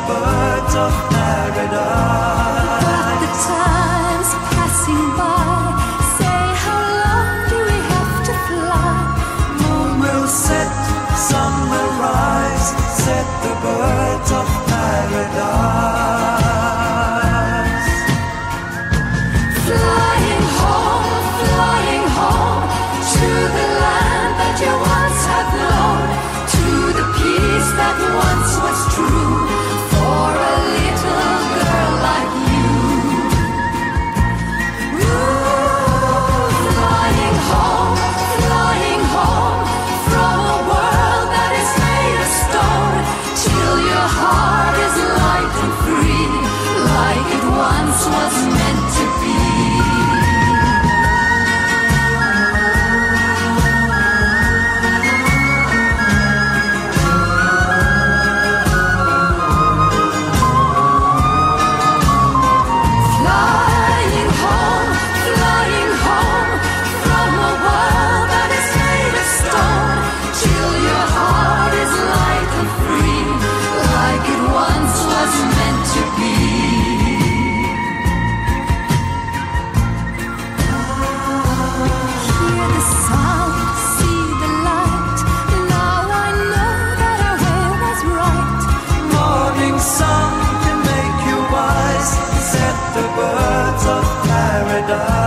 birds of paradise. But the time's passing by. Say, how long do we have to fly? Moon will set, sun will rise, set the birds of paradise. Flying home to the land that you once have known, to the peace that once was true for a little girl like you. Flying home from a world that is made of stone, till your heart is light and free, like it once was meant to be. Flying home from a world that is made of stone, till your heart is light and free, like it once was meant to be. Hear the sound, see the light. Now I know that our way was right. Morning sun can make you wise, set the birds of paradise.